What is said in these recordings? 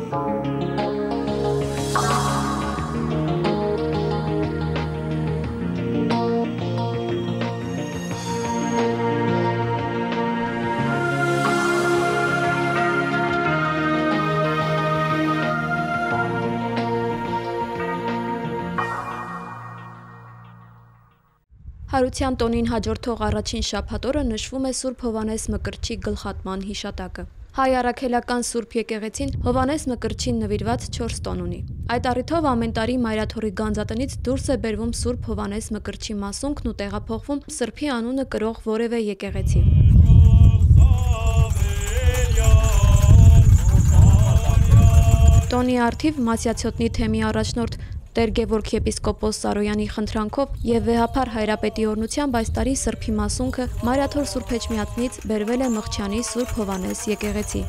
Հարության տոնին հաջորդող առաջին շաբաթ օրը նշվում է Սուրբ Հովհաննես Մկրտչի գլխատման հիշատակը։ Հայ առաքելական Սուրբ եկեղեցին Հովհաննես Մկրտչին նվիրված 4 տոն ունի։ Այդ առիթով ամեն տարի Մայրաթորի գանձատնից դուրս է բերվում Սուրբ Հովհաննես Մկրտչի մասունքն ու տեղափոխվում Սրբի անունը կրող որևէ եկեղեցի։ Տոնի արդիվ Մասյացյոտնի թեմի առաջնորդ Տեր Գևորգ եպիսկոպոս Սարոյանի խնդրանքով եւ վեհափար հայրապետի օրհնությամբ այս տարի Սրբի մասունքը Մայրաթոր Սուրբ Էջմիածնից բերվել է Մխչյանի Սուրբ Հովհաննես եկեղեցի։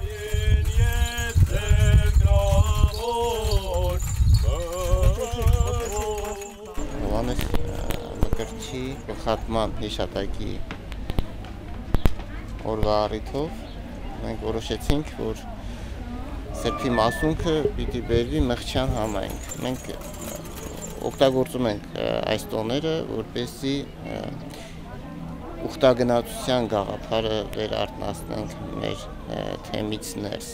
Հովհաննես Մկրտչի գլխատման հիշատակի օրվա առիթով մենք որոշեցինք, որ Սրբի մասունքը պիտի բերվի Մխչյան համայնք։ Մենք օգտագործում ենք այս տոները, որպեսզի ուխտագնացության գաղափարը վերարտնացնենք մեր թեմից ներս։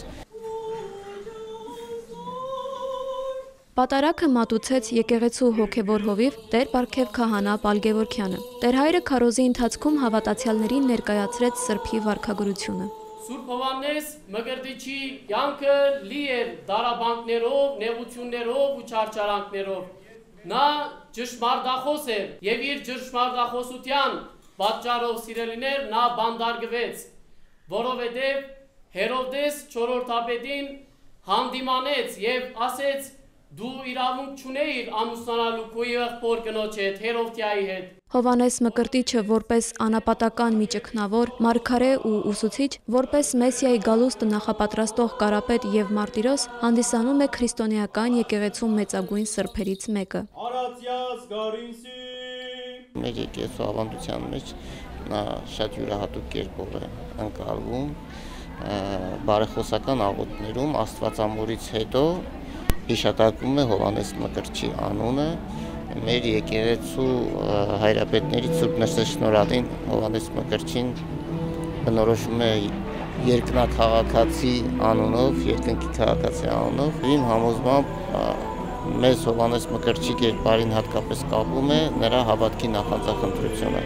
Պատարագը մատուցեց եկեղեցու հոգևոր հովիվ Տեր Պարքև քահանա Պալգևորքյանը։ Տեր հայրը քարոզի ընթացքում հավատացյալներին ներկայացրեց Սրբի վարքագրությունը։ Սուրբ Հովհաննես Մկրտչի կյանքը լի էր դարաբանքներով, նեղություններով ու չարչարանքներով։ Նա ճշմարտախոս էր եւ իր ճշմարտախոսության պատճառով սիրելիներ նա բանդարգվեց, որովհետեւ Հերովդես չորրորդապետին հանդիմանեց եւ ասեց. Դու իրավունք չունեիր ամուսնանալու քո եղբոր կնոջ հետ, Հերովդիայի հետ։ Հովհաննես Մկրտիչը որպես անապատական միջկնավոր, մարգարե ու ուսուցիչ, որպես Մեսիայի գալուստը նախապատրաստող կարապետ եւ մարտիրոս հանդիսանում է քրիստոնեական եկեղեցու մեծագույն սրբերից մեկը։ Մեր եկեղեցու ավանդության մեջ նա շատ յուրահատուկ կերպով է ընկալվում բարեխոսական աղոթներում Աստվածամորից հետո հիշատակվում է Հովհաննես Մկրտչի անունը, մեր եկեղեցու հայրապետներից Սուրբ Նրսեշնորհատին Հովհաննես Մկրտչին բնորոշում է երկնաքաղաքացի անունով, երկնքի քաղաքացի անունով, իմ համոզմամբ մեզ Հովհաննես Մկրտչի կերպարին հատկապես կապում է նրա հավատքի նախանձախնդրությունը։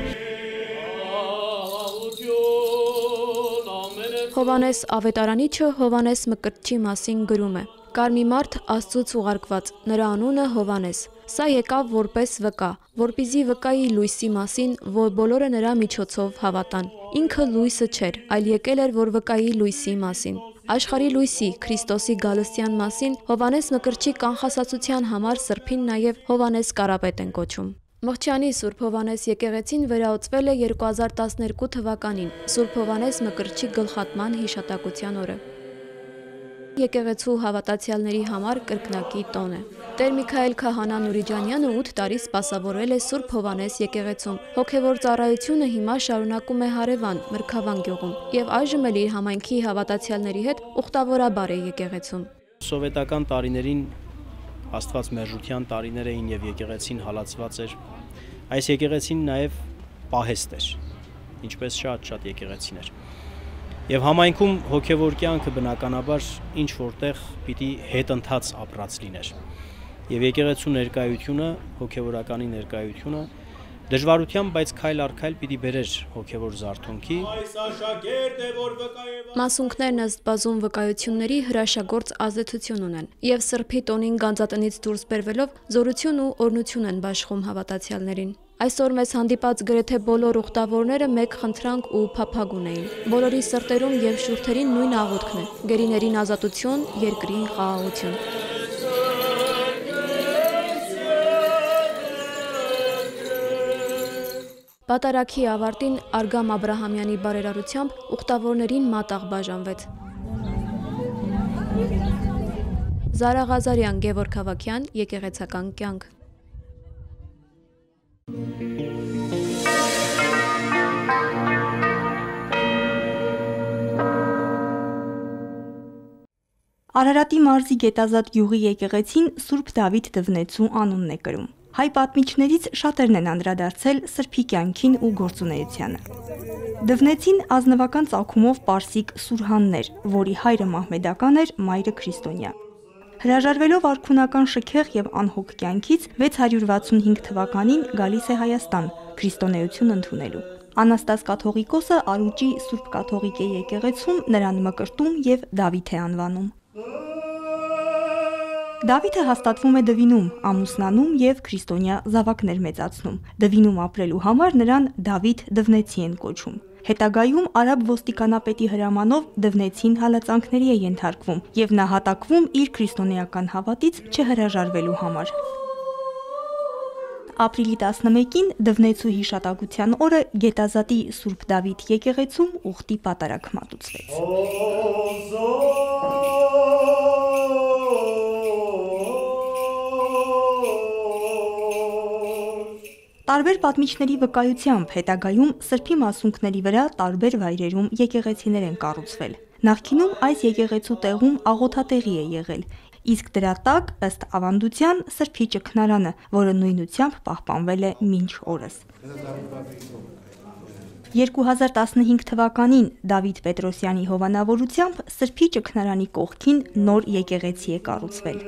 Հովհաննես ավետարանիչը Հովհաննես Մկրտչի մասին գրում է. Կար մի մարդ Աստծուց ուղարկված, նրա անունը Հովհաննես։ Սա եկավ որպես վկա, որպեսզի վկայի լույսի մասին, որ բոլորը նրա միջոցով հավատան։ Ինքը լույսը չէր, այլ եկել էր, որ վկայի լույսի մասին։ Աշխարհի լույսի Քրիստոսի գալստյան մասին Հովհաննես Մկրտչի կանխասացության համար Սրբին նաև Հովհաննես Կարապետ են կոչում։ Մխչյանի Սուրբ Հովհաննես եկեղեցին վերահսկվել է 2012 թվականին Սուրբ Հովհաննես Մկրտչի գլխատման հիշատակության օրը։ Եկեղեցու հավատացյալների համար կրկնակի տոն է։ Տեր Միքայել քահանա Նուրիջանյանը 8 տարի սպասավորել է Սուրբ Հովհաննես եկեղեցում։ Հոգևոր ծառայությունը հիմա շարունակում է հարևան Մրգավան գյուղում եւ այժմ էլ իր համայնքի հավատացյալների հետ ուխտավորաբար է եկեղեցում։ Սովետական տարիներին Աստված մերժության տարիներ էին եւ եկեղեցին հալածված էր։ Այս եկեղեցին նաեւ պահեստ էր, ինչպես շատ եկեղեցիներ։ Եվ համայնքում հոգևոր կյանքը բնականաբար ինչ որտեղ պիտի հետընթաց ապրած լիներ։ Եվ եկեղեցու ներկայությունը, հոգևորականի ներկայությունը դժվարությամբ, բայց քայլ առ քայլ պիտի բերեր հոգևոր զարթոնքի։ Մասունքներն ըստ բազում վկայությունների հրաշագործ ազդեցություն ունեն եւ Սրբի տոնին գանձատնից դուրս բերվելով զորություն ու օրհնություն են բաշխում հավատացյալներին։ Այսօր մեզ հանդիպած գրեթե բոլոր ուխտավորները մեկ խնդրանք ու փափագ ունեին։ Բոլորի սրտերում եւ շուրթերին նույն աղոթքն է՝ գերիներին ազատություն, երկրին խաղաղություն։ Պատարագի ավարտին Արգամ Աբրահամյանի բարերարությամբ ուխտավորներին մատաղ բաժանվեց։ Զարա Ղազարյան, Գևորգ Հավաքյան, Եկեղեցական կյանք։ Արարատի մարզի Գետազատ գյուղի եկեղեցին Սուրբ Դավիթ Դվնեցու անունն է կրում։ Հայ պատմիչներից շատերն են անդրադարձել Սրբի կյանքին ու գործունեությանը։ Դվնեցին ազնվական ծագումով պարսիկ սուրհաններ, որի հայրը մահմեդական էր, մայրը քրիստոնյա։ Հրաժարվելով արքունական շքեղ եւ անհոգ կյանքից 665 թվականին գալիս է Հայաստան քրիստոնեություն ընդունելու։ Անաստաս կաթողիկոսը Արուճի Սուրբ կաթողիկ եկեղեցում նրան մկրտում եւ Դավիթ է անվանում։ Դավիթը հաստատվում է Դվինում, ամուսնանում եւ քրիստոնյա զավակներ մեծացնում։ Դվինում ապրելու համար նրան Դավիթ Դվնեցի են կոչում։ Հետագայում արաբ ոստիկանապետի հրամանով Դվնեցին հալածանքների է ենթարկվում եւ նահատակվում իր քրիստոնեական հավատից չհրաժարվելու համար։ Ապրիլի 11-ին Դվնեցու հիշատակության օրը Գետազատի Սուրբ Դավիթ եկեղեցում ուխտի պատարագ մատուցվեց։ Տարբեր պատմիչների վկայությամբ հետագայում Սրբի մասունքների վրա տարբեր վայրերում եկեղեցիներ են կառուցվել։ Նախկինում այս եկեղեցու տեղում աղոթատեղի է եղել, իսկ դրա տակ ըստ ավանդության Սրբի ճգնարանը, որը նույնությամբ պահպանվել է մինչ օրս։ 2015 թվականին Դավիթ Պետրոսյանի հովանավորությամբ Սրբի ճգնարանի կողքին նոր եկեղեցի է կառուցվել։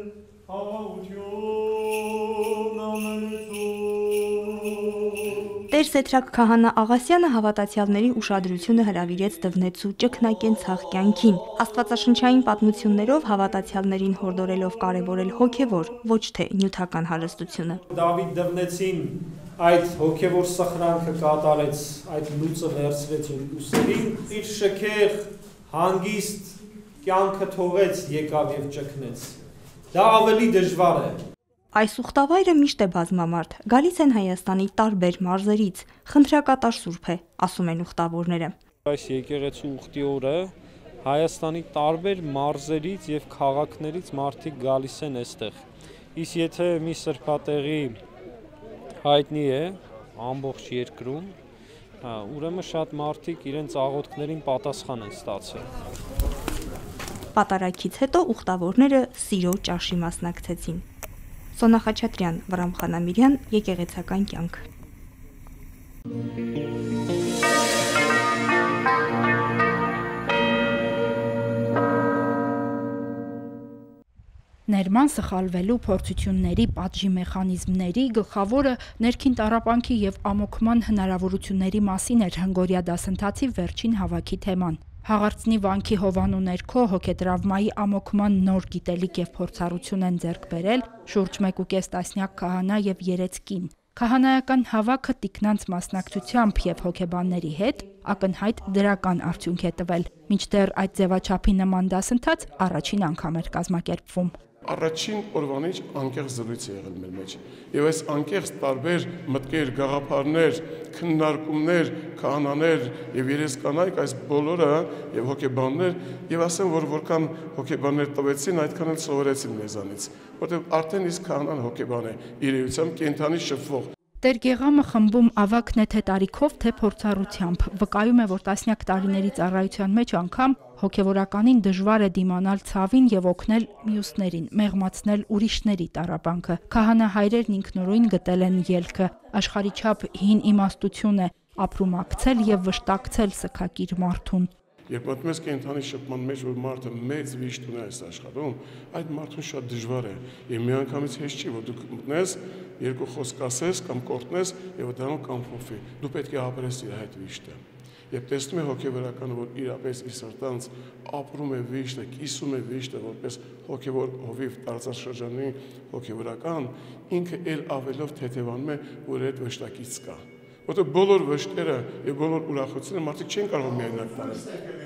Տեր Սեթրակ քահանա Աղասյանը հավատացյալների ուշադրությունը հրավիրեց Դվնեցու ճգնակենցաղ կյանքին, աստվածաշնչային պատմություններով հավատացյալներին հորդորելով կարևորել հոգևոր, ոչ թե նյութական հարստությունը։ Դավիթ Դվնեցին այդ հոգևոր սխրանքը կատարեց, այդ լուծը վերցրեց ուսերին, իր շքեղ, հանգիստ կյանքը թողեց, եկավ եւ ճգնեց։ Դա ավելի դժվար է։ Այս ուխտավայրը միշտ է բազմամարդ, գալիս են Հայաստանի տարբեր մարզերից, խնդրակատար սուրբ է, ասում են ուխտավորները։ Այս եկեղեցու ուխտի օրը Հայաստանի տարբեր մարզերից եւ քաղաքներից մարդիկ գալիս են այստեղ։ Իսկ եթե մի սրբատեղի հայտնի է ամբողջ երկրում, ուրեմն շատ մարդիկ իրենց աղոթքներին պատասխան են ստացել։ Պատարագից հետո ուխտավորները սիրո ճաշի մասնակցեցին։ Սոնա Խաչատրյան, Վրամ Խանամիրյան, Եկեղեցական կյանք։ Ներման սխալվելու փորձությունների պատժի մեխանիզմների գլխավորը ներքին տառապանքի եւ ամոքման հնարավորությունների մասին էր հնգորյա դասընթացի վերջին հավաքի թեման։ Հաղարծնի վանքի հովանու ներքո հոգետրավմայի ամոքման նոր գիտելիք եւ փորձառություն են ձեռք բերել շուրջ 1.5 տասնյակ քահանա եւ 3 կին։ Քահանայական հավաքը տիկնանց մասնակցությամբ եւ հոգեբանների հետ ակնհայտ դրական արդյունք է տվել, մինչդեռ այդ ձևաչափի նման դասընթաց առաջին անգամ էր կազմակերպվում։ Առաջին օրվանից անկեղծ զրույց է եղել մեր մեջ եւ այս անկեղծ տարբեր մտքեր, գաղափարներ, քննարկումներ, քահանաներ եւ երեսկանայք այս բոլորը եւ հոգեբաններ եւ ասեմ որ որքան հոգեբաններ տվեցին այդքան էլ սովորեցին մեզանից որտեղ արդեն իսկ քահանան հոգեբան է իր էությամբ կենթանի շփվող։ Տեր Գեղամը խմբում ավագն է թե տարիքով, թե փորձառությամբ, վկայում է, որ տասնյակ տարիների ծառայության մեջ անգամ հոգևորականին դժվար է դիմանալ ցավին եւ օգնել մյուսներին, մեղմացնել ուրիշների տառապանքը։ Քահանահայրերն ինքնուրույն գտել են ելքը, աշխարհի չափ հին իմաստություն է, ապրումակցել եւ վշտակցել սգակիր մարդուն։ Երբ մտնում ես կենթանի շփման մեջ, որ մարդը մեծ վիշտ ունի այս աշխարհում, այդ մարդուն շատ դժվար է։ Եվ միանգամից հեշտ չի, որ դու մտնես, երկու խոսք ասես կամ կորտնես եւ դրանով կանփոփվի։ Դու պետք է ապրես իր այդ վիշտը։ Եվ տեսնում է հոգեվորականը, որ իրապես իր սրտանց ապրում է վիշտը, կիսում է վիշտը, որպես հոգևոր հովիվ տարածաշրջանի հոգեվորական, ինքը ել ավելով թեթևանում է, որ այդ վշտակից կա։ Որտեղ բոլոր վշտերը եւ բոլոր ուրախությունները մարդիկ չեն կարող միայնակ տանել։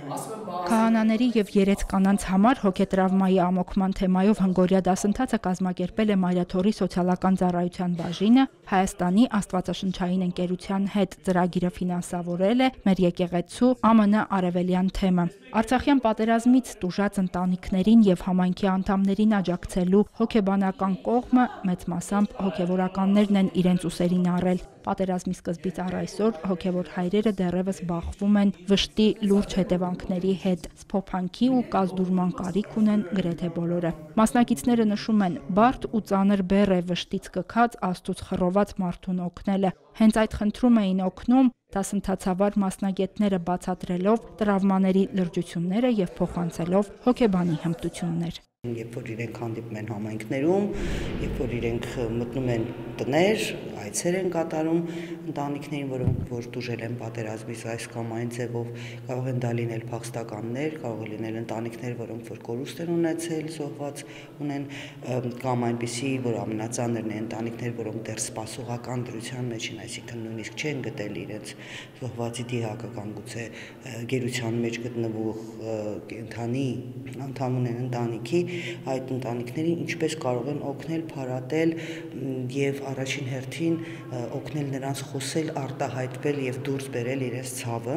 Քահանաների եւ երեց կանանց համար հոգետրավմայի ամոքման թեմայով հնգորյա դասընթացը կազմակերպել է Մայրաթորի սոցիալական ծառայության բաժինը, Հայաստանի Աստվածաշնչային ընկերության հետ ծրագիրը ֆինանսավորել է մեր եկեղեցու ԱՄՆ արևելյան թեմը։ Արցախյան պատերազմից տուժած ընտանիքներին եւ համայնքի անդամներին աջակցելու հոգեբանական կողմը մեծ մասամբ հոգեվորականներն են իրենց ուսերին առել։ Պատերազմի սկզբից առ այսօր հոգևոր հայրերը դեռևս բախվում են վշտի լուրջ հետևանքների հետ, սփոփանքի ու կազդուրման կարիք ունեն գրեթե բոլորը։ Մասնակիցները նշում են, բարդ ու ծանր բեռ է վշտից կքած Աստծուց խռոված մարդուն օգնելը։ Հենց այդ խնդրում էին օգնում դասընթացավար մասնագետները բացատրելով տրավմաների լրջությունները եւ փոխանցելով հոգեբանի հմտություններ։ Երբ որ իրենք հանդիպում են համայնքներում, երբ որ իրենք մտնում են տներ, այցեր են կատարում ընտանիքներին, որոնք որ դուժել են պատերազմից այս կամ այն ձևով, կարող են դա լինել փախստականներ, կարող է լինել ընտանիքներ, որոնք որ կորուստ են ունեցել, զոհված ունեն, կամ այնպիսի, որ ամենածանրն է ընտանիքներ, որոնք դեռ սպասողական դրության մեջ են, այսինքն նույնիսկ չեն գտել իրենց զոհվածի դիակը կամ գուցե գերության մեջ գտնվող կենդանի անդամ ունեն ընտանիքի, այդ ընտանիքներին ինչպես կարող են օգնել, փարատել եւ առաջին հերթին օգնել նրանց խոսել, արտահայտվել եւ դուրս բերել իրենց ցավը,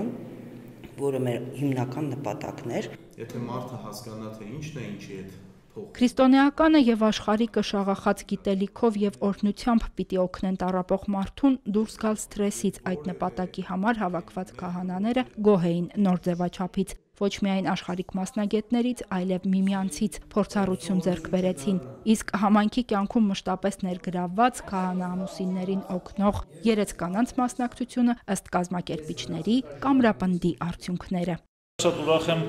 որը մեր հիմնական նպատակն էր։ Եթե մարդը հասկանա, թե ինչն է ինչի հետ Քրիստոնեականը եւ աշխարհիկը շաղախած գիտելիքով եւ օրհնությամբ պիտի օգնեն տառապող մարդուն դուրս գալ սթրեսից, այդ նպատակի համար հավաքված քահանաները գոհ էին նոր ձևաչափից, ոչ միայն աշխարհիկ մասնագետներից, այլև միմյանցից փորձառություն ձեռք բերեցին, իսկ համայնքի կյանքում մշտապես ներգրավված քահանա ամուսիններին օգնող երեց կանանց մասնակցությունը ըստ կազմակերպիչների կամրապնդի արդյունքները։ Շատ ուրախ եմ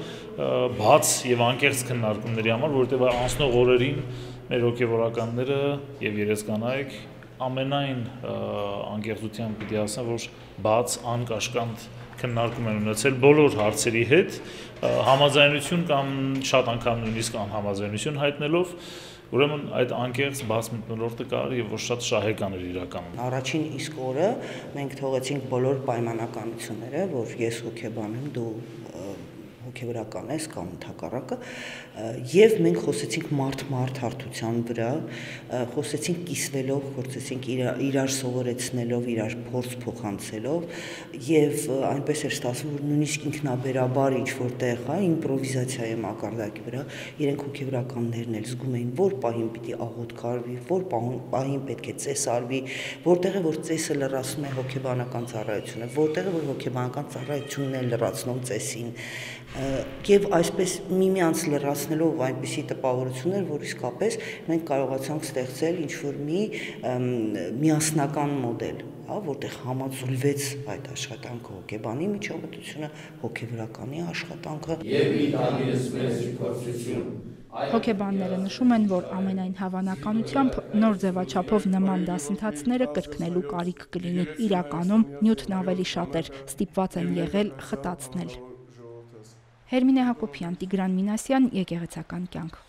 բաց եւ անկեղծ քննարկումների համար, որովհետեւ անցնող օրերին մեր հոգեվորականները եւ երեսկանայք ամենայն անկեղծությամբ պիտի ասեմ, որ բաց անկաշկանդ քննարկում են ունեցել բոլոր հարցերի հետ, համաձայնություն կամ շատ անգամ նույնիսկ անհամաձայնություն հայտնելով, ուրեմն այդ անկեղծ բաց մթնոլորտը կար եւ որ շատ շահեկան էր իրականում։ Առաջին իսկ օրը մենք թողեցինք բոլոր պայմանականությունները, որ ես հոգեբան եմ, դու հոգեվորական ես կամ ընդհակառակը, եւ մենք խոսեցինք մարդ-մարդ հարթության վրա, խոսեցինք կիսվելով, խոսեցինք իրար սովորեցնելով, իրար փորձ փոխանցելով եւ այնպես էր ստացվում, որ նույնիսկ ինքնաբերաբար ինչ որտեղ, իմպրովիզացիայի մակարդակի վրա իրենք հոգեվորականներն էլ զգում էին, որ պահին պիտի աղոթք արվի, որ պահին պետք է ծես արվի, որտեղ է որ ծեսը լրացնում է հոգեբանական ծառայությունը, որտեղ է որ հոգեբանական ծառայությունն է լրացնում ծեսին, եւ այսպես միմյանց լրացնելով այնպիսի տպավորություններ, որ իսկապես մենք կարողացանք ստեղծել ինչ-որ մի միասնական մոդել, որտեղ համաձուլվեց այդ աշխատանքը, հոգեբանի միջամտությունը, հոգեվորականի աշխատանքը եւ իտալիես մեծ փորձություն։ Հոգեբանները նշում են, որ ամենայն հավանականությամբ նոր ձևաչափով նման դասընթացները կրկնելու կարիք կլինի։ Իրականում նյութն ավելի շատ էր, ստիպված են եղել խտացնել։ Հերմինե Հակոբյան, Տիգրան Մինասյան, Եկեղեցական կյանք։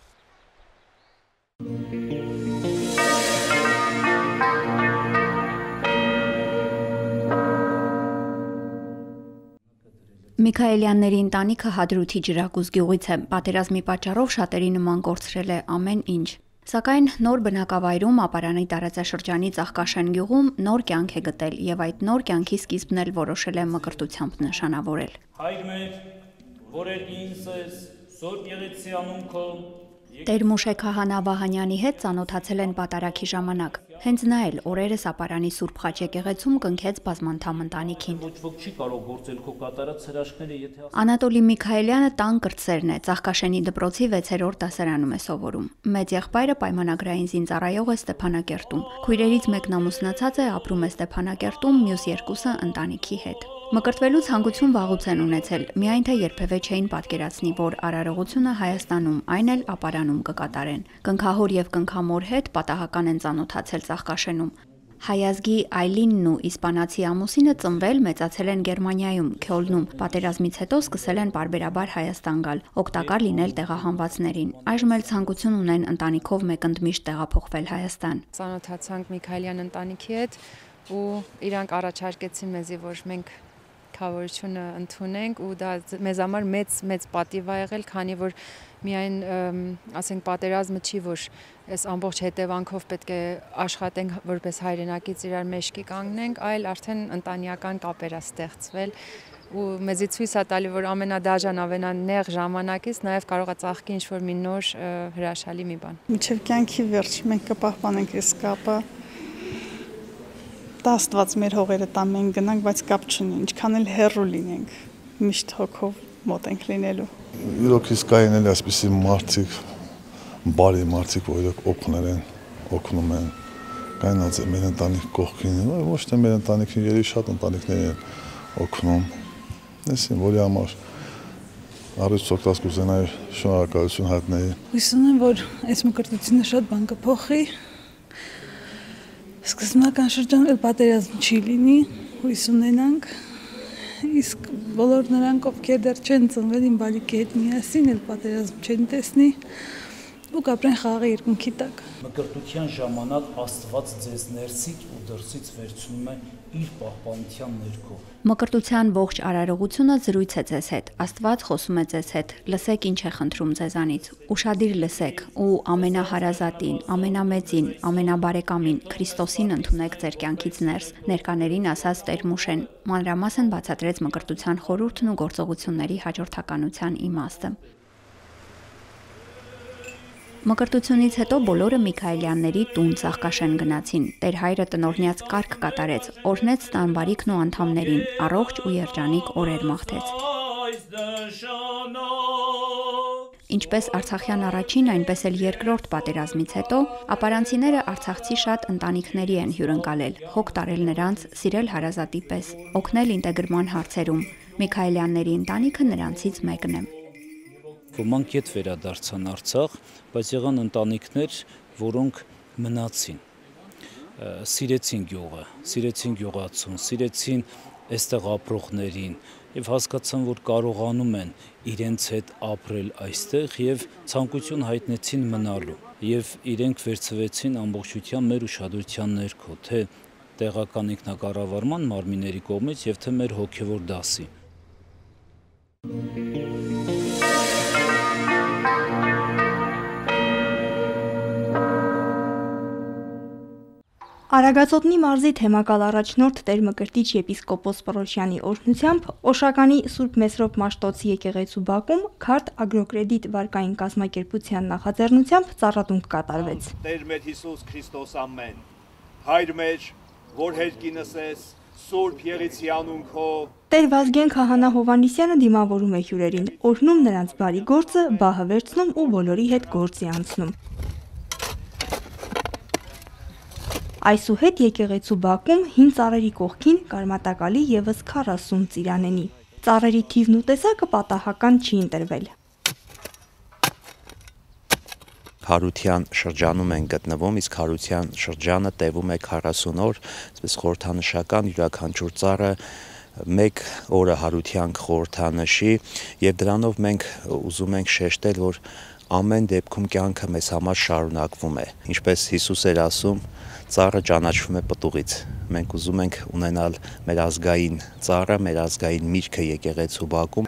Միքայելյանների ընտանիքը Հադրութի ջրակուզ գյուղից է, պատերազմի պատճառով շատերի նման կորցրել է ամեն ինչ։ Սակայն նոր բնակավայրում Ապարանի տարածաշրջանի Ծաղկաշեն գյուղում նոր կյանք է գտել եւ այդ նոր կյանքի սկիզբն էլ որոշել է մկրտությամբ նշանավորել։ Հայր մեր, որ ինձ ես, սոր եկեղեցի անունքը Տեր-Մուշե քահանա Վահանյանի հետ ծանոթացել են պատարագի ժամանակ։ Հենց նա էլ օրերս Ապարանի Սուրբ Խաչ եկեղեցում կնքեց բազմանդամ ընտանիքին։ Ոչ ոք չի կարող գործել քո կատարած հրաշքները, եթե Անատոլի Միքայելյանը տան կրտսերն է, Ծաղկաշենի դպրոցի 6-րդ դասարանում է սովորում։ Մեծ եղբայրը պայմանագրային զինծառայող է Ստեփանակերտում։ Քույրերից մեկն ամուսնացած է, ապրում է Ստեփանակերտում, մյուս երկուսը ընտանիքի հետ։ Մկրտվելու ցանկություն վաղուց են ունեցել, միայն թե երբևէ չէին պատկերացնի, որ արարողությունը Հայաստանում, այն էլ Ապարանում կկատարեն։ Կնքահոր եւ կնքամոր հետ պատահական են ծանոթացել Ծաղկաշենում։ Հայազգի Այլինն ու իսպանացի ամուսինը ծնվել, մեծացել են Գերմանիայում, Քյոլնում։ Պատերազմից հետո սկսել են պարբերաբար Հայաստան գալ, օգտակար լինել տեղահանվածներին։ Այժմ էլ ցանկություն ունեն ընտանիքով մեկընդմիշտ տեղափոխվել Հայաստան։ Ծանոթացանք Միքայելյան ընտանիքի հետ ու իրանք առաջարկեցին մեզի, որ մենք քավորությունը ընդունենք ու դա մեզ համար մեծ պատիվ ա եղել, քանի որ միայն ասենք պատերազմը չի, որ այս ամբողջ հետևանքով պետք է աշխատենք որպես հայրենակից իրար մեջքի կանգնենք, այլ արդեն ընտանեկան կապեր ա ստեղծվել ու մեզի ցույց ա տալի, որ ամենադաժան ամենանեղ ժամանակից նաև կարող ա ծաղկի ինչ-որ մի նոր հրաշալի մի բան։ Մինչև կյանքի վերջ մենք կպահպանենք այս կապը։ Տա Աստված մեր հողերը տա մենք գնանք, բայց կապ չունի, ինչքան էլ հեռու լինենք, միշտ հոգով մոտ ենք լինելու։ Իրոք իսկ կային էլ այսպիսի մարդիկ, բարի մարդիկ, որ իրոք օգնում են, կայնած է մեր ընտանիք կողքին, ոչ թե մեր ընտանիքին, երևի շատ ընտանիքներ են օգնում, այսին, որի համար առիթ օգտած կուզենայի շնորհակալություն հայտնեի։ Հույս ունեմ, որ այս մկրտությունը շատ բան կփոխի։ Սկզբնական շրջանում էլ պատերազմ չի լինի, հույս ունենանք, իսկ բոլոր նրանք, ովքեր դեռ չեն ծնվել իմ բալիկի հետ միասին, էլ պատերազմ չեն տեսնի ու կապրեն խաղաղի երկնքի տակ։ Մկրտության ժամանակ Աստված ձեզ ներսից ու դրսից վերցնում է իր պահպանության ներքո։ Մկրտության ողջ արարողությունը զրույց է ձեզ հետ, Աստված խոսում է ձեզ հետ, լսեք ինչ է խնդրում ձեզանից, ուշադիր լսեք ու ամենահարազատին, ամենամեծին, ամենաբարեկամին, Քրիստոսին ընդունեք ձեր կյանքից ներս, ներկաներին ասաց Տեր Մուշեն, մանրամասն բացատրեց մկրտության խորհուրդն ու գործողությունների հաջորդականության իմաստը։ Մկրտությունից հետո բոլորը Միքայելյանների տուն Ծաղկաշեն գնացին, Տեր հայրը տնօրնյաց կարգ կատարեց, օրհնեց տանբարիկն ու անդամներին, առողջ ու երջանիկ օրեր մաղթեց։ Ինչպես Արցախյան առաջին, այնպես էլ երկրորդ պատերազմից հետո ապարանցիները արցախցի շատ ընտանիքների են հյուրընկալել, հոգ տարել նրանց, սիրել հարազատի պես, օգնել ինտեգրման հարցերում։ Միքայելյանների ընտանիքը նրանցից մեկն է։ Ոմանք ետ վերադարձան Արցախ, բայց եղան ընտանիքներ, որոնք մնացին, սիրեցին գյուղը, սիրեցին գյուղացուն, սիրեցին այստեղ ապրողներին եւ հասկացան, որ կարողանում են իրենց հետ ապրել այստեղ եւ ցանկություն հայտնեցին մնալու եւ իրենք վերցվեցին ամբողջությամբ մեր ուշադրության ներքո, թե տեղական ինքնակառավարման մարմինների կողմից եւ թե մեր հոգեվոր դասի։ Արագածոտնի մարզի թեմակալ առաջնորդ Տեր Մկրտիչ եպիսկոպոս Պռոշյանի օրհնությամբ Օշականի Սբ Mesrop Mashtots եկեղեցու բակում քարտ ագրոկրեդիտ վարկային կազմակերպության նախաձեռնությամբ ծառատունք կատարվեց։ Տեր մեր Հիսուս Քրիստոս ամեն, հայր մեր, որ հերկինս ես, Սուրբ Եղեցի անունքով։ Տեր Վազգեն քահանա Հովհաննիսյանը դիմավորում է հյուրերին, օրհնում նրանց բարի գործը, բահը վերցնում ու բոլորի հետ գործի անցնում։ Այսուհետ եկեղեցու բակում հին ծառերի կողքին կարմատակալի եւս 40 ծիրանենի։ Ծառերի թիվն ու տեսակը պատահական չի ընտրվել։ Հարության շրջանում են գտնվում, իսկ հարության շրջանը տևում է 40 օր, այսպես խորհրդանշական յուրաքանչյուր ծառը 1 օրը հարության խորհրդանշի եւ դրանով մենք ուզում ենք շեշտել, որ ամեն դեպքում կյանքը մեզ համար շարունակվում է։ Ինչպես Հիսուս էր ասում, ծառը ճանաչվում է պտուղից։ Մենք ուզում ենք ունենալ մեր ազգային ծառը, մեր ազգային միրգը եկեղեցու բակում։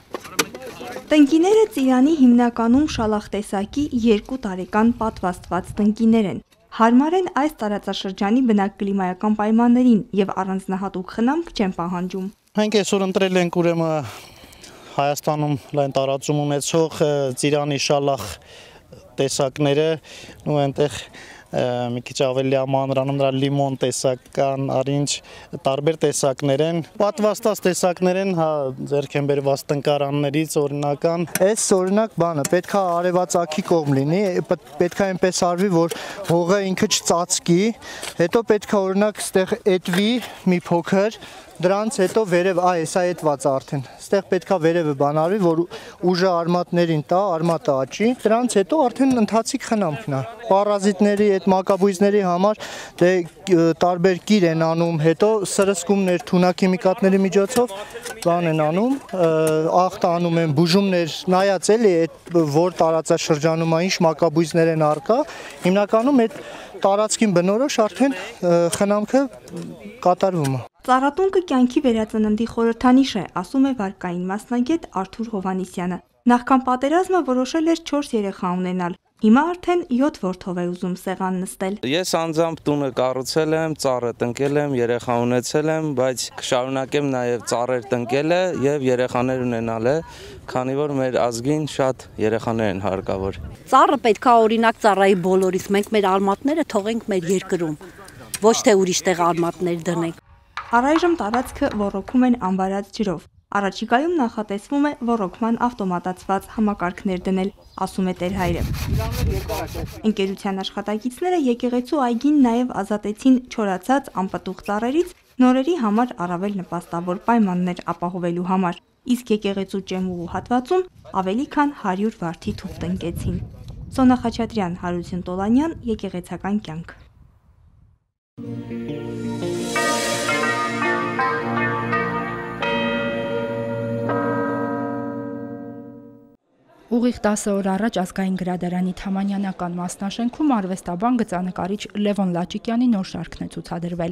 Տնկիները ծիրանի հիմնականում շալախ տեսակի 2 տարեկան պատվաստված տնկիներ են։ Հարմար են այս տարածաշրջանի բնակլիմայական պայմաններին եւ առանձնահատուկ խնամք չեն պահանջում։ Մենք այսօր ընտրել ենք ուրեմն Հայաստանում լայն տարածում ունեցող ծիրանի շալախ տեսակները ու այնտեղ մի քիչ ավելի ամանրանում նրա լիմոն տեսական, արինջ տարբեր տեսակներ են, պատվաստած տեսակներ են, հա ձեռք են բերված տնկարաններից օրինական։ Այս օրինակ բանը պետք է արևածագի կողմ լինի, պետք է այնպես արվի, որ հողը ինքը չծածկի, հետո պետք է օրինակ ստեղ էտվի մի փոքր, դրանց հետո վերև, սա էտված արդեն, ստեղ պետք է վերևը բանարվի, որ ուժը արմատներին տա, արմատը աճի, դրանց հետո արդեն ընթացիկ խնամքն է։ Պարազիտների, այդ մակաբույծների համար տարբեր կիր են անում, հետո սրսկումներ, թունաքիմիկատների միջոցով բան են անում, աղտ անում են, բուժումներ, նայած էլի որ տարածաշրջանում ինչ մակաբույծներ են առկա, հիմնականում այդ տարածքին բնորոշ արդեն խնամքը կատարվում է։ Ծառատունքը կյանքի վերածննդի խորհրդանիշ է, ասում է վարկային մասնագետ Արթուր Հովհաննիսյանը։ Նախքան պատերազմը որոշել էր 4 երեխա ունենալ։ Հիմա արդեն 7 որդով է ուզում սեղան նստել։ Ես անձամբ տունը կառուցել եմ, ծառը տնկել եմ, երեխա ունեցել եմ, բայց կշարունակեմ նաև ծառեր տնկելը եւ երեխաներ ունենալը, քանի որ մեր ազգին շատ երեխաներ են հարկավոր։ Ծառը պետք է օրինակ ծառայի բոլորից, մենք մեր արմատները թողենք մեր երկրում։ ոչ թե ուրիշ տեղ արմատներ դնենք։ Առայժմ տարածքը ոռոգում են անվարած ջրով։ Առաջիկայում նախատեսվում է ոռոգման ավտոմատացված համակարգներ դնել, ասում է տերհայրը։ Ընկերության աշխատակիցները եկեղեցու այգին նաև ազատեցին չորացած անպտուղ ծառերից նորերի համար առավել նպաստավոր պայմաններ ապահովելու համար, իսկ եկեղեցու ճեմուղու հատվածում ավելի քան 100 վարդի թուղթ տնկեցին։ Սոնա Խաչատրյան, Հարություն Տոլանյան, Եկեղեցական կյանք։ Ուղիղ 10 օր առաջ ազգային գրադարանի Թամանյանական մասնաշենքում արվեստաբան գծանկարիչ Լևոն Լաճիկյանի նոր շարքն է ցուցադրվել՝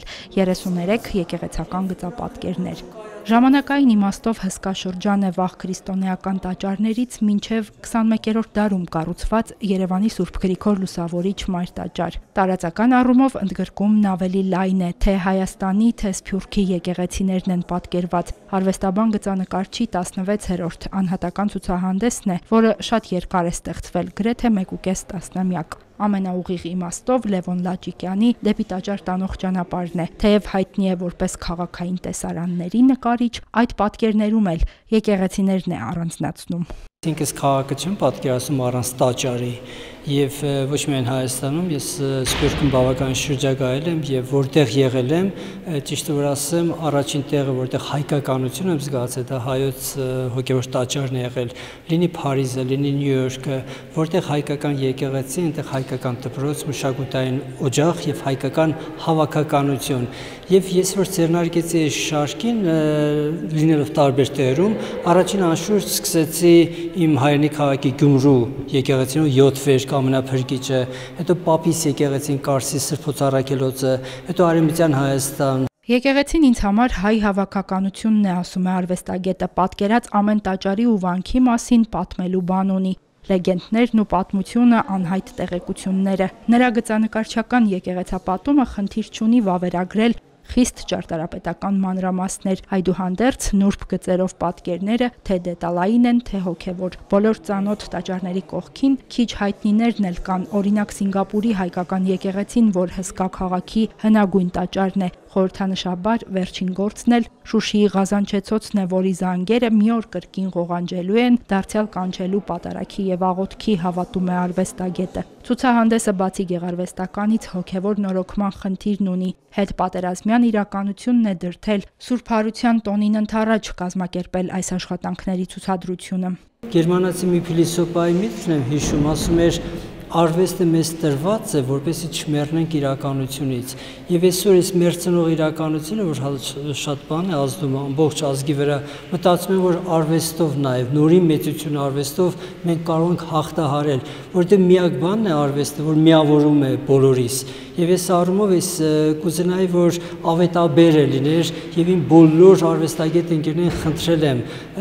33 եկեղեցական գծապատկերներ։ Ժամանակային իմաստով հսկա շրջան է վաղ քրիստոնեական տաճարներից մինչև 21-րդ դարում կառուցված Երևանի Սուրբ Գրիգոր Լուսավորիչ մայր տաճար։ Տարածական առումով ընդգրկումն ավելի լայն է, թե Հայաստանի, թե Սփյուռքի եկեղեցիներն են պատկերված։ Արվեստաբան գծանկարչի 16-րդ անհատական ցուցահանդեսն է, որը շատ երկար է ստեղծվել, գրեթե 1.5 տասնամյակ։ Ամենաուղիղ իմաստով Լևոն Լաճիկյանի դեպի տաճար տանող ճանապարհն է, թեև հայտնի է որպես քաղաքային տեսարանների նկարիչ, այդ պատկերներում էլ եկեղեցիներն է առանձնացնում։ Ինքս քաղաքացիություն պատկերացնում առանց տաճարի եւ ոչ միայն Հայաստանում, ես Սփյուռքում բավական շրջագայել եմ եւ որտեղ եղել եմ, ճիշտ որ ասեմ, առաջին տեղը որտեղ հայկականություն եմ զգացել, դա հայոց հոգեվոր տաճարն է եղել, լինի Փարիզը, լինի Նյու Յորքը, որտեղ հայկական եկեղեցի, այնտեղ հայկական դպրոց, մշակութային օջախ եւ հայկական հավաքականություն։ Եվ ես որ ձեռնարկեցի այս շարքին, լինելով տարբեր տեղերում, առաջին անշուշտ սկսեցի իմ հայրենի քաղաքի Գյումրու եկեղեցիում 7 վերք ամենափրկիչը, հետո Պապիս եկեղեցին Կարսի Սրբոց Առաքելոցը, հետո Արևմտյան Հայաստան։ Եկեղեցին ինձ համար հայ հավաքականությունն է, ասում է արվեստագետը, պատկերած ամեն տաճարի ու վանքի մասին պատմելու բան ունի։ Լեգենդներն ու պատմությունը, անհայտ տեղեկությունները։ Նրա գծանկարչական եկեղեցապատումը խնդիր չունի վավերագրել խիստ ճարտարապետական մանրամասներ, այդուհանդերձ նուրբ գծերով պատկերները թե դետալային են, թե հոգևոր։ Բոլոր ծանոթ տաճարների կողքին քիչ հայտնիներն էլ կան, օրինակ Սինգապուրի հայկական եկեղեցին, որ հսկա քաղաքի հնագույն տաճարն է, խորհրդանշաբար վերջին գործն էլ Շուշիի Ղազանչեցոցն է, որի զանգերը մի օր կրկին ղողանջելու են, դարձյալ կանչելու պատարագի եւ աղոթքի, հավատում է արվեստագետը։ Ցուցահանդեսը բացի գեղարվեստականից հոգևոր նորոգման խնդիրն ունի, հետպատերազմյան իրականությունն է դրդել Սուրբ Հարության տոնին ընդառաջ կազմակերպել այս աշխատանքների ցուցադրությունը։ Գերմանացի մի փիլիսոփայի միտքն եմ հիշում, ասում էր արվեստը մեզ տրված է, որպեսզի չմեռնենք իրականությունից։ Եվ այսօր այս մեռցնող իրականությունը, որ շատ բան է ազդում ամբողջ ազգի վրա, մտածում եմ, որ արվեստով նաև, նորի մեծություն արվեստով մենք կարող ենք հաղթահարել, որտեղ միակ բանն է արվեստը, որ միավորում է բոլորիս։ Եվ այս առումով ես կուզենայի, որ ավետաբեր լիներ եւ իմ բոլոր արվեստագետ ընկերներին խնդրել եմ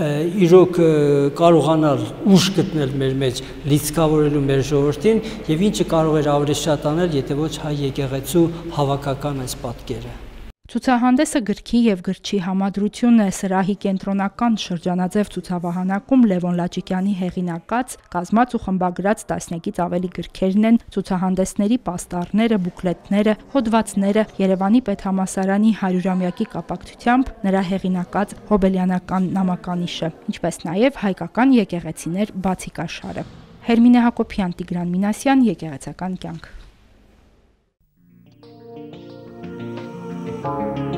իրոք կարողանալ ուժ գտնել մեր մեջ, լիցքավորելու մեր ժողովրդին եւ ինչը կարող էր ավելի շատ անել, եթե ոչ հայ եկեղեցու հավաքական այս պատկերը։ Ցուցահանդեսը գրքի եւ գրչի համադրությունն է սրահի կենտրոնական շրջանաձև ցուցավահանակում Լևոն Լաճիկյանի հեղինակած, կազմած ու խմբագրած տասնյակից ավելի գրքերն են, ցուցահանդեսների պաստառները, բուկլետները, հոդվածները, Երևանի պետհամալսարանի 100-ամյակի կապակցությամբ նրա հեղինակած հոբելյանական նամականիշը, ինչպես նաեւ հայկական եկեղեցիներ բացիկաշարը։ Հերմինե Հակոբյան, Տիգրան Մինասյան, Եկեղեցական կյանք։